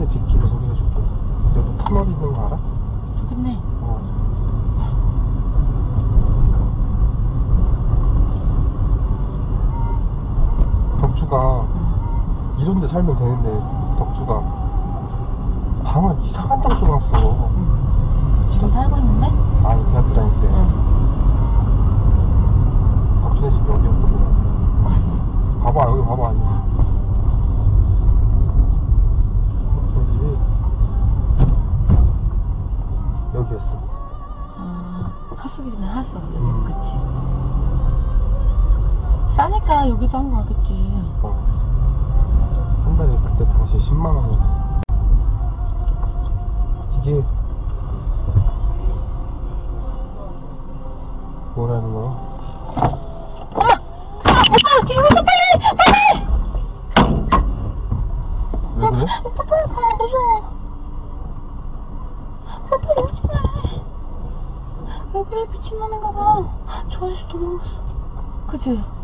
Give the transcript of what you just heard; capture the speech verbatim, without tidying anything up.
내 뒷길을 소개해줄게. 여기 터널 있는 거 알아? 좋겠네. 어. 덕주가 응. 이런 데 살면 되는데 덕주가 방을 이상한 장소 놨어. 응. 지금 살고 있는데? 아니 대학교 다닐 때. 응. 덕주네 집 여기였거든. 봐봐 여기 봐봐. 덕주 집이 여기였어. 아, 하숙이네 하숙. 여기 음. 그치. 싸니까 여기도 한 거 같겠지. 어. 한 달에 그때 당시에 십만 원이었어. 이게 뭐라는 거야? 아! 아! 오빠! 뒤로 오서 빨리! 빨리! 왜 그래? 오빠 빨리 가. 무서워. 오빠 빨리 오지 마. 왜 그래? 미친놈인가 봐. 저 아저씨 도망갔어. 그치?